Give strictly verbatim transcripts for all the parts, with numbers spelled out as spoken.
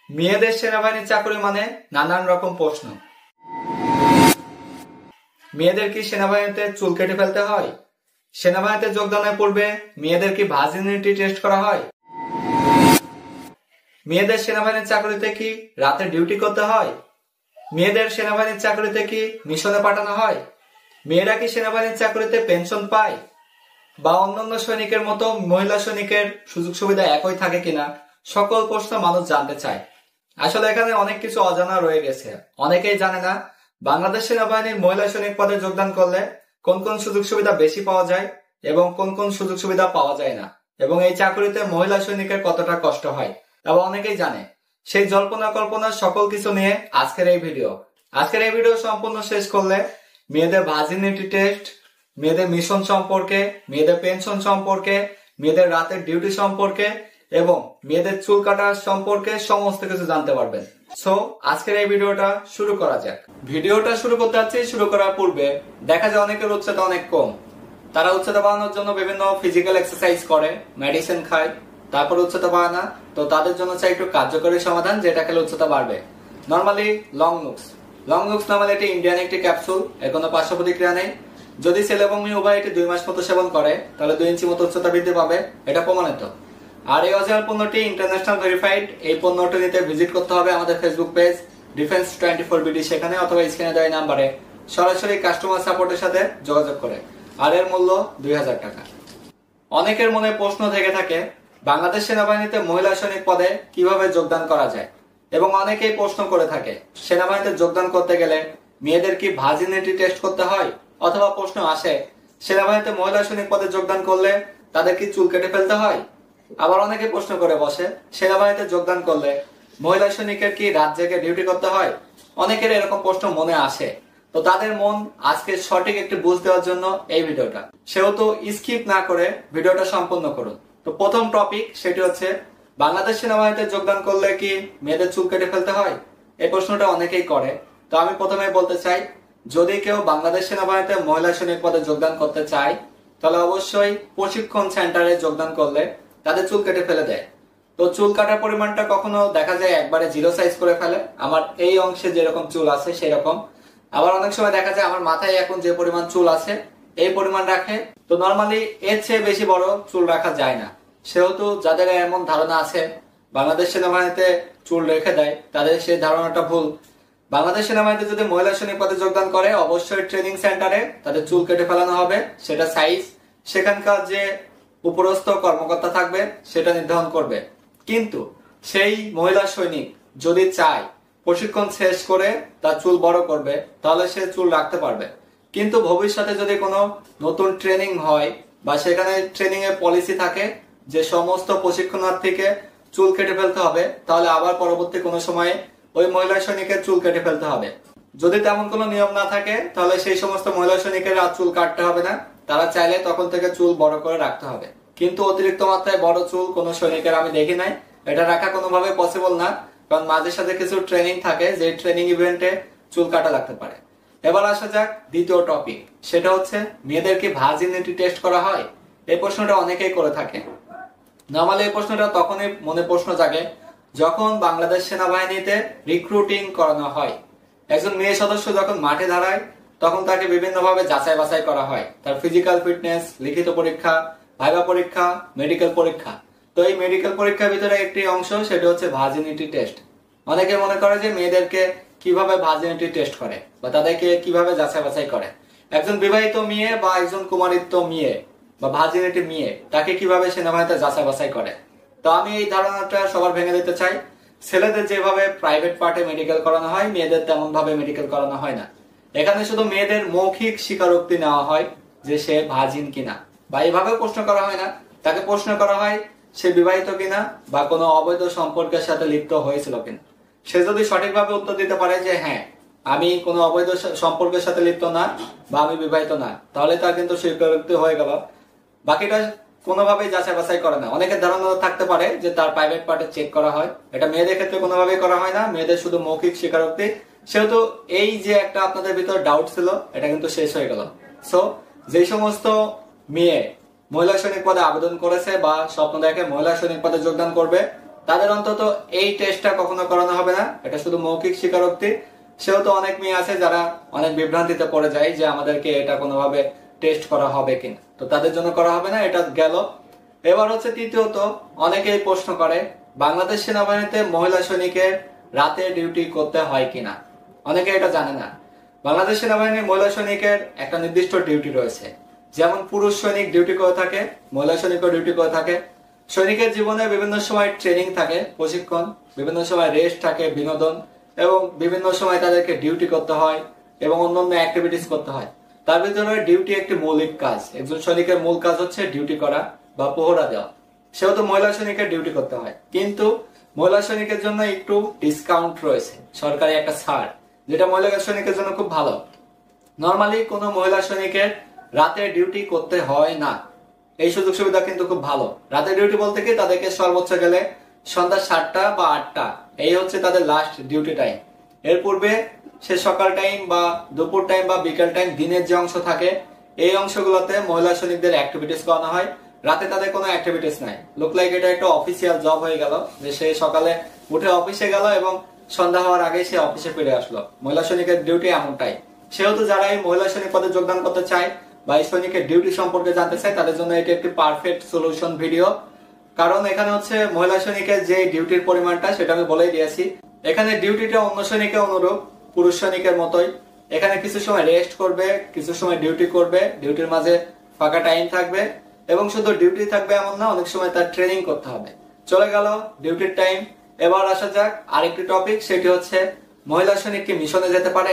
মেয়েদের সেনাবাহিনীর চাকরি মানে নানান রকম প্রশ্ন। মেয়েদের কি সেনাবাহিনীতে চুল কেটে ফেলতে হয়? সেনাবাহিনীতে যোগদানের পূর্বে মেয়েদের কি ভার্জিনিটি টেস্ট করা হয়? মেয়েদের সেনাবাহিনীর চাকরিতে কি রাতে ডিউটি করতে হয়? মেয়েদের সেনাবাহিনীর চাকরিতে কি মিশনে পাঠানো হয়? মেয়েরা কি সেনাবাহিনীর চাকরিতে পেনশন পায়? বা অন্যান্য সৈনিকের মতো মহিলা সৈনিকের সুযোগ সুবিধা একই থাকে কিনা, সকল প্রশ্ন মানুষ জানতে চায়। আসলে এখানে অনেক কিছু অজানা রয়ে গেছে। অনেকেই জানে না বাংলাদেশ সেনাবাহিনীর মহিলা সৈনিক পদে যোগদান করলে কোন কোন সুযোগ সুবিধা বেশি পাওয়া যায় এবং কোন কোন সুযোগ সুবিধা পাওয়া যায় না, এবং এই চাকরিতে মহিলা সৈনিকের কতটা কষ্ট হয় এবং অনেকেই জানে। সেই জল্পনা কল্পনা সকল কিছু নিয়ে আজকের এই ভিডিও। আজকের এই ভিডিও সম্পূর্ণ শেষ করলে মেয়েদের ভার্জিনিটি টেস্ট, মেয়েদের মিশন সম্পর্কে, মেয়েদের পেনশন সম্পর্কে, মেয়েদের রাতের ডিউটি সম্পর্কে এবং মেয়েদের চুল কাটা সম্পর্কে সমস্ত কিছু জানতে পারবেন। সো আজকের এই ভিডিওটা শুরু করা যাক। ভিডিওটা শুরু করতে যাচ্ছি। শুরু করার পূর্বে দেখা যায় অনেকের উচ্চতা অনেক কম। তারা উচ্চতা বাড়ানোর জন্য বিভিন্ন ফিজিক্যাল এক্সারসাইজ করে, মেডিসিন খায়, তারপর উচ্চতা বাড়ে না। তো তাদের জন্য চাই একটু কার্যকরী সমাধান যেটা খেলে উচ্চতা বাড়বে। নর্মালি লং নুক্স লং নুক্স নর্মালি এটি ইন্ডিয়ান একটি ক্যাপসুল, এর কোনো পার্শ্ব প্রতিক্রিয়া নেই। যদি ছেলে এবং মেয়ে উভয় এটি দুই মাস মতো সেবন করে তাহলে দুই ইঞ্চি মতো উচ্চতা বৃদ্ধি পাবে, এটা প্রমাণিত। আর এই অরিজিনাল পণ্যটি ইন্টারন্যাশনাল ভেরিফাইড। এই পণ্যটি নিতে ভিজিট করতে হবে আমাদের Facebook page defence twenty four BD, সেখানে অথবা স্ক্রিনে দেওয়া নাম্বারে সরাসরি কাস্টমার সাপোর্টের সাথে যোগাযোগ করে। আর এর মূল্য দুই হাজার টাকা। অনেকের মনে প্রশ্ন থেকে থাকে বাংলাদেশ সেনাবাহিনীতে মহিলা সৈনিক পদে কিভাবে যোগদান করা যায়, এবং অনেকেই প্রশ্ন করে থাকে সেনাবাহিনীতে যোগদান করতে গেলে মেয়েদের কি ভার্জিনিটি টেস্ট করতে হয়, অথবা প্রশ্ন আসে সেনাবাহিনীতে মহিলা সৈনিক পদে যোগদান করলে তাদের কি চুল কেটে ফেলতে হয়। আবার অনেকে প্রশ্ন করে বসে সেনাবাহিনীতে যোগদান করলে মহিলা সৈনিকের কি রাত জেগে ডিউটি করতে হয়। অনেকের এরকম প্রশ্ন মনে আসে। তো তাদের মন আজকে সঠিক একটি বুঝ দেওয়ার জন্য এই ভিডিওটা, সেহেতু স্কিপ না করে ভিডিওটা সম্পূর্ণ করুন। তো প্রথম টপিক সেটি হচ্ছে বাংলাদেশ সেনাবাহিনীতে যোগদান করলে কি মেয়েদের চুল কেটে ফেলতে হয়। এই প্রশ্নটা অনেকেই করে। তো আমি প্রথমে বলতে চাই, যদি কেউ বাংলাদেশ সেনাবাহিনীতে মহিলা সৈনিক পদে যোগদান করতে চায় তাহলে অবশ্যই প্রশিক্ষণ সেন্টারে যোগদান করলে তাদের চুল কেটে ফেলে দেয়। তো চুল কাটার পরিমাণটা কখনো দেখা যায় একবারে জিরো সাইজ করে ফেলে, আমার এই অংশে যেরকম চুল আছে সেরকম। আবার অনেক সময় দেখা যায় আমার মাথায় এখন যে পরিমাণ চুল আছে এই পরিমাণ রাখে। তো নর্মালি এর চেয়ে বেশি বড় চুল রাখা যায় না। সেহেতু যাদের এমন ধারণা আছে বাংলাদেশ সেনাবাহিনীতে চুল রেখে দেয়, তাদের সেই ধারণাটা ভুল। বাংলাদেশ সেনাবাহিনীতে যদি মহিলা সৈনিক পদে যোগদান করে অবশ্যই ট্রেনিং সেন্টারে তাদের চুল কেটে ফেলানো হবে, সেটা সাইজ সেখানকার যে উপরস্থ কর্মকর্তা থাকবে সেটা নির্ধারণ করবে। কিন্তু সেই মহিলা সৈনিক যদি চায় প্রশিক্ষণ শেষ করে তার চুল বড় করবে তাহলে সে চুল রাখতে পারবে। কিন্তু ভবিষ্যতে যদি কোনো নতুন ট্রেনিং হয় বা সেখানে ট্রেনিং এর পলিসি থাকে যে সমস্ত প্রশিক্ষণার্থীকে চুল কেটে ফেলতে হবে, তাহলে আবার পরবর্তী কোনো সময়ে ওই মহিলা সৈনিকের চুল কেটে ফেলতে হবে। যদি তেমন কোনো নিয়ম না থাকে তাহলে সেই সমস্ত মহিলা সৈনিকের আর চুল কাটতে হবে না, তারা চাইলে তখন থেকে চুল বড় করে রাখতে হবে। কিন্তু অতিরিক্ত মাত্রায় বড় চুল কোনো সৈনিকের আমি দেখি নাই, এটা রাখা কোনোভাবে পসিবল না, কারণ মাঝে সাথে কিছু ট্রেনিং থাকে যে ট্রেনিং ইভেন্টে চুল কাটা লাগতে পারে। এবার আসা যাক দ্বিতীয় টপিক, সেটা হচ্ছে মেয়েদের কি ভার্জিনিটি টেস্ট করা হয়। এই প্রশ্নটা অনেকেই করে থাকে। নরমালি এই প্রশ্নটা তখনই মনে প্রশ্ন জাগে যখন বাংলাদেশ সেনাবাহিনীতে রিক্রুটিং করানো হয়। একজন মেয়ে সদস্য যখন মাঠে দাঁড়ায় তখন তাকে বিভিন্ন ভাবে যাচাই বাছাই করা হয়, তার ফিজিক্যাল ফিটনেস, লিখিত পরীক্ষা, ভাইভা পরীক্ষা, মেডিকেল পরীক্ষা। তো এই মেডিকেল পরীক্ষার ভিতরে একটি অংশ সেটা হচ্ছে ভার্জিনিটি টেস্ট। অনেকে মনে করে যে মেয়েদেরকে কিভাবে ভার্জিনিটি টেস্ট করে বা তাদেরকে কিভাবে যাচাই বাছাই করে। একজন বিবাহিত মেয়ে বা একজন কুমারিত্ব মেয়ে বা ভার্জিনিটি মেয়ে তাকে কিভাবে সেনাবাহিনীতে যাচাই বাছাই করে। তো আমি এই ধারণাটা সবার ভেঙে দিতে চাই। ছেলেদের যেভাবে প্রাইভেট পার্টে মেডিকেল করানো হয় মেয়েদের তেমন ভাবে মেডিকেল করানো হয় না। এখানে শুধু মেয়েদের মৌখিক স্বীকারোক্তি নেওয়া হয় যে সে ভার্জিন কিনা, বা এইভাবে প্রশ্ন করা হয় না, তাকে প্রশ্ন করা হয় সে বিবাহিত কিনা বা কোনো অবৈধ সম্পর্কের সাথে লিপ্ত হয়েছিল কিনা। সে যদি সঠিকভাবে উত্তর দিতে পারে যে হ্যাঁ আমি কোনো অবৈধ সম্পর্কের সাথে লিপ্ত না বা আমি বিবাহিত না, তাহলে তার কিন্তু স্বীকারোক্তি হয়ে গেল। বাকিটা কোনোভাবেই যাচাই বাছাই করে না। অনেকের ধারণা থাকতে পারে যে তার প্রাইভেট পার্টে চেক করা হয়, এটা মেয়েদের ক্ষেত্রে কোনোভাবেই করা হয় না, মেয়েদের শুধু মৌখিক স্বীকারোক্তি। সেহেতু এই যে একটা আপনাদের ভিতরে ডাউট ছিল এটা কিন্তু শেষ হয়ে গেল। সো যে সমস্ত মেয়ে মহিলা সৈনিক পদে আবেদন করেছে বা স্বপ্ন দেখে মহিলা সৈনিক পদে যোগদান করবে তাদের অন্তত এই টেস্টটা কখনো করানো হবে না, এটা শুধু মৌখিক স্বীকারোক্তি। সেহেতু অনেক মেয়ে আছে যারা অনেক বিভ্রান্তিতে পড়ে যায় যে আমাদেরকে এটা কোনোভাবে টেস্ট করা হবে কিনা, তো তাদের জন্য করা হবে না, এটা গেল। এবার হচ্ছে তৃতীয়ত, অনেকেই প্রশ্ন করে বাংলাদেশ সেনাবাহিনীতে মহিলা সৈনিকের রাতে ডিউটি করতে হয় কিনা। অনেকে এটা জানে না। বাংলাদেশ সেনাবাহিনীর মহিলা সৈনিকের একটা নির্দিষ্ট ডিউটি রয়েছে। যেমন পুরুষ সৈনিক ডিউটি করে থাকে, মহিলা সৈনিকও ডিউটি করে থাকে। সৈনিকের জীবনে বিভিন্ন সময় ট্রেনিং থাকে, প্রশিক্ষণ, বিভিন্ন সময় রেস্ট থাকে, বিনোদন, এবং বিভিন্ন সময় তাদেরকে ডিউটি করতে হয় এবং অন্যান্য অ্যাক্টিভিটিস করতে হয়। তার ভিতরে ডিউটি একটি মৌলিক কাজ। একজন সৈনিকের মূল কাজ হচ্ছে ডিউটি করা বা পহরা দেওয়া। সেহেতু মহিলা সৈনিকের ডিউটি করতে হয়, কিন্তু মহিলা সৈনিকের জন্য একটু ডিসকাউন্ট রয়েছে, সরকারি একটা ছাড়, যেটা মহিলা সৈনিকের জন্য খুব ভালো। নর্মালি কোনো মহিলা সৈনিকের রাতে ডিউটি করতে হয় না, এই সুযোগ সুবিধা কিন্তু খুব ভালো। রাতে ডিউটি বলতে কি, তাদেরকে সর্বোচ্চ গেলে সন্ধ্যা সাতটা বা আটটা, এই হচ্ছে তাদের লাস্ট ডিউটি টাইম। এর পূর্বে সে সকাল টাইম বা দুপুর টাইম বা বিকেল টাইম, দিনের যে অংশ থাকে এই অংশগুলোতে মহিলা সৈনিকদের অ্যাক্টিভিটিস করানো হয়। রাতে তাদের কোনো অ্যাক্টিভিটিস নাই। লুক লাইক এটা একটা অফিসিয়াল জব হয়ে গেল, যে সে সকালে উঠে অফিসে গেল এবং সন্ধ্যা হওয়ার আগে সে অফিসে ফিরে আসলো। মহিলা সৈনিকের ডিউটি এমনটাই। সেহেতু যারা এই মহিলা সৈনিক পদে যোগদান করতে চায় বা এই সৈনিকের ডিউটি সম্পর্কে জানতে চায়, তাদের জন্য এটি একটি পারফেক্ট সলিউশন ভিডিও। কারণ এখানে হচ্ছে মহিলা সৈনিকের যে ডিউটির পরিমাণটা সেটা আমি বলেই দিয়েছি। এখানে ডিউটিটা অন্য সৈনিকের অনুরূপ, পুরুষ সৈনিকের মতোই। এখানে কিছু সময় রেস্ট করবে, কিছু সময় ডিউটি করবে, ডিউটির মাঝে ফাঁকা টাইম থাকবে, এবং শুধু ডিউটি থাকবে এমন না, অনেক সময় তার ট্রেনিং করতে হবে। চলে গেল ডিউটির টাইম। এবার আসা যাক আরেকটি টপিক, সেটি হচ্ছে মহিলা সৈনিক কি মিশনে যেতে পারে?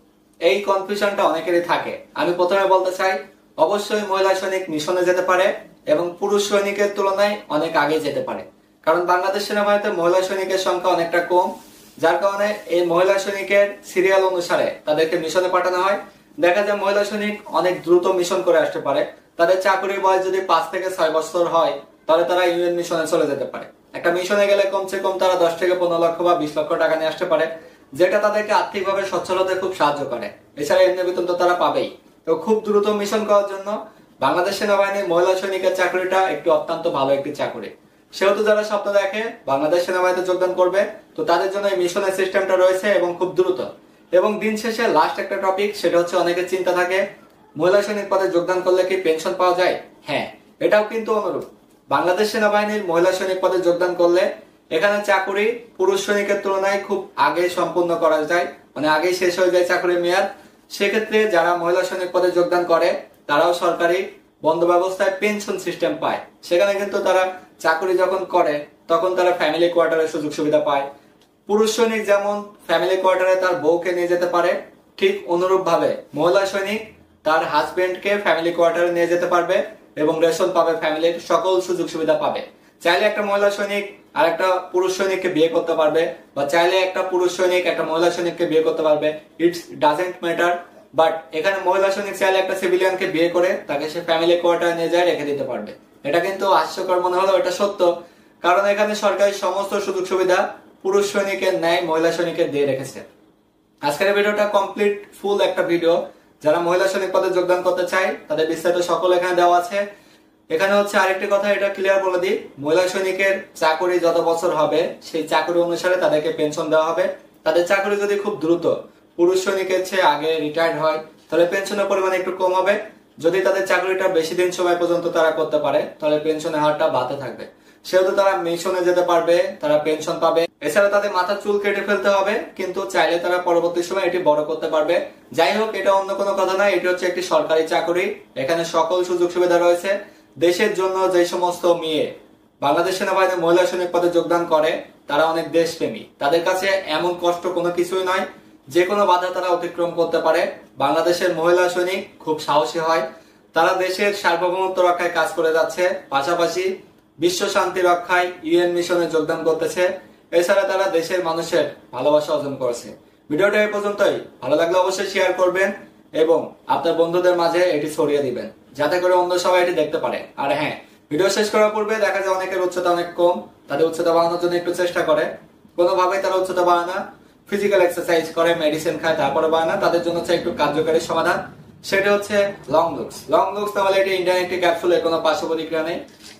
এই কনফিউশনটা অনেকেরই থাকে। আমি প্রথমে বলতে চাই, অবশ্যই মহিলা সৈনিক মিশনে যেতে পারে এবং পুরুষ সৈনিকের তুলনায় অনেক আগে যেতে পারে। কারণ বাংলাদেশ সেনাবাহিনীতে মহিলা সৈনিকের সংখ্যা অনেকটা কম, যার কারণে এই মহিলা সৈনিকের সিরিয়াল অনুসারে তাদেরকে মিশনে পাঠানো হয়। দেখা যায় মহিলা সৈনিক অনেক দ্রুত মিশন করে আসতে পারে। তাদের চাকরির বয়স যদি পাঁচ থেকে ছয় বছর হয়, তাহলে তারা ইউএন মিশনে চলে যেতে পারে। একটা মিশনে গেলে কমসে কম তারা দশ থেকে পনেরো লক্ষ বা বিশ লক্ষ টাকা নিয়ে আসতে পারে, যেটা তাদেরকে আর্থিকভাবে সচ্ছল হতে খুব সাহায্য করে। এছাড়া এমনি বেতন তো তারা পাবেই। তো খুব দ্রুত মিশন করার জন্য বাংলাদেশ সেনাবাহিনীর মহিলা সৈনিকের চাকরিটা একটু অত্যন্ত ভালো একটি চাকরি। সেহেতু যারা স্বপ্ন দেখে বাংলাদেশ সেনাবাহিনীতে যোগদান করবে, তো তাদের জন্য এই মিশনের সিস্টেমটা রয়েছে এবং খুব দ্রুত। এবং দিন শেষে লাস্ট একটা টপিক, সেটা হচ্ছে অনেকের চিন্তা থাকে মহিলা সৈনিক পদে যোগদান করলে কি পেনশন পাওয়া যায়? হ্যাঁ, এটাও কিন্তু অনুরূপ। বাংলাদেশ সেনাবাহিনীর মহিলা সৈনিক পদে যোগদান করলে এখানে চাকরি পুরুষ সৈনিকের তুলনায় খুব আগে সম্পূর্ণ করা যায়, মানে আগেই শেষ হয়ে যায় চাকরির মেয়াদ। সেক্ষেত্রে যারা মহিলা সৈনিক পদে যোগদান করে তারাও সরকারি বন্ধ ব্যবস্থায় পেনশন সিস্টেম পায়। সেখানে কিন্তু তারা চাকরি যখন করে তখন তারা ফ্যামিলি কোয়ার্টারের সুযোগ সুবিধা পায়। পুরুষ সৈনিক যেমন ফ্যামিলি কোয়ার্টারে তার বউকে নিয়ে যেতে পারে, ঠিক অনুরূপ ভাবে মহিলা সৈনিক তার হাজবেন্ডকে ফ্যামিলি কোয়ার্টারে নিয়ে যেতে পারবে এবং রেশন পাবে, ফ্যামিলির সকল সুযোগ সুবিধা পাবে। চাইলে একটা মহিলা সৈনিক আর একটা পুরুষ সৈনিককে বিয়ে করতে পারবে, বা চাইলে একটা পুরুষ সৈনিক একটা মহিলা সৈনিককে বিয়ে করতে পারবে। It's doesn't matter. বাট এখানে মহিলা সৈনিক চাইলে একটা সিভিলিয়ানকে বিয়ে করে তাকে সে ফ্যামিলি কোয়ার্টারে নিয়ে যায় রেখে দিতে পারবে। এটা কিন্তু হাস্যকর মনে হলেও এটা সত্য, কারণ এখানে সরকারি সমস্ত সুযোগ সুবিধা পুরুষ সৈনিকের ন্যায় মহিলা সৈনিকের দিয়ে রেখেছে। আজকের ভিডিওটা কমপ্লিট ফুল একটা ভিডিও। যারা মহিলা সৈনিক পদে যোগদান করতে চায় তাদের বিস্তারিত সকল এখানে দেওয়া আছে। এখানে হচ্ছে আরেকটি কথা, এটা ক্লিয়ার বলে দিই, মহিলা সৈনিকের চাকরি যত বছর হবে সেই চাকরি অনুসারে তাদেরকে পেনশন দেওয়া হবে। তাদের চাকরি যদি খুব দ্রুত পুরুষ সৈনিকের চেয়ে আগে রিটায়ার্ড হয়, তাহলে পেনশনের পরিমাণ একটু কম হবে। যদি তাদের চাকরিটা বেশি দিন সময় পর্যন্ত তারা করতে পারে, তাহলে পেনশনের হারটা বাড়তে থাকবে। সেহেতু তারা মিশনে যেতে পারবে, তারা পেনশন পাবে। এছাড়া তাদের মাথার চুল কেটে ফেলতে হবে, কিন্তু চাইলে তারা পরবর্তী সময় এটি বড় করতে পারবে। যাই হোক, এটা অন্য কোনো কথা না, এটি হচ্ছে একটি সরকারি চাকরি। এখানে সকল সুযোগ সুবিধা রয়েছে। দেশের জন্য যে সমস্ত মেয়ে বাংলাদেশ সেনাবাহিনীর মহিলা সৈনিক পদে যোগদান করে তারা অনেক দেশপ্রেমী। তাদের কাছে এমন কষ্ট কোনো কিছুই নয়, যে কোনো বাধা তারা অতিক্রম করতে পারে। বাংলাদেশের মহিলা সৈনিক খুব সাহসী হয়। তারা দেশের সার্বভৌমত্ব রক্ষায় কাজ করে যাচ্ছে, পাশাপাশি বিশ্ব শান্তি রক্ষায় ইউএন মিশনে যোগদান করতেছে। এছাড়া তারা দেশের মানুষের ভালোবাসা অর্জন করেছে। ভিডিওটা এই পর্যন্তই। ভালো লাগলে অবশ্যই শেয়ার করবেন এবং আপনার বন্ধুদের মাঝে এটি ছড়িয়ে দিবেন, যাতে করে অন্য সবাই এটি দেখতে পারে। আর হ্যাঁ, ভিডিও শেষ করার পূর্বে দেখা যায় অনেকের উচ্চতা অনেক কম, তাদের উচ্চতা বাড়ানোর জন্য একটু চেষ্টা করে, কোনোভাবেই তারা উচ্চতা বাড়ায় না, ফিজিক্যাল এক্সারসাইজ করে, মেডিসিন খায়, তারপরে বাড়ায় না। তাদের জন্য হচ্ছে একটু কার্যকারী সমাধান, সেটা হচ্ছে লং লুকস। লং লুকস তাহলে এটি ইন্ডিয়ান একটি ক্যাপসুল, এর কোনো পার্শ্ব প্রতিক্রিয়া নেই।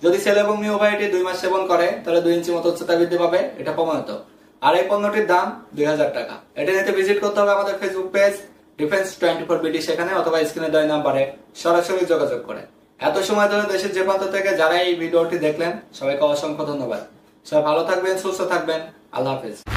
যদি ছেলে এবং মেয়ে উভয় এটি দুই মাস সেবন করে তাহলে দুই ইঞ্চি মতো উচ্চতা বৃদ্ধি পাবে, এটা প্রমাণিত। আর এই পণ্যটির দাম দুই হাজার টাকা। এটা নিতে ভিজিট করতে হবে আমাদের Facebook page defence twenty four BD, সেখানে অথবা স্ক্রিনে দেওয়া নাম্বারে সরাসরি যোগাযোগ করে। এত সময় ধরে দেশের যে প্রান্ত থেকে যারা এই ভিডিওটি দেখলেন সবাইকে অসংখ্য ধন্যবাদ। সবাই ভালো থাকবেন, সুস্থ থাকবেন, আল্লাহ হাফেজ।